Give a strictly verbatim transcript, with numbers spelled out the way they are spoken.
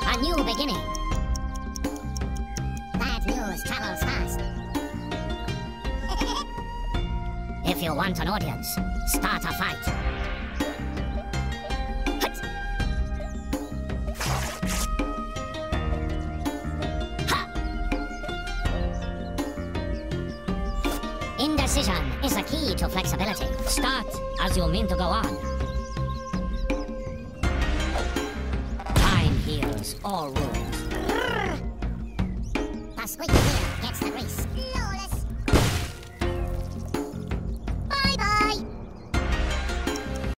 A new beginning. Bad news travels fast. If you want an audience, start a fight. Hut. Ha. Indecision is the key to flexibility. Start as you mean to go on. Time heals all wounds.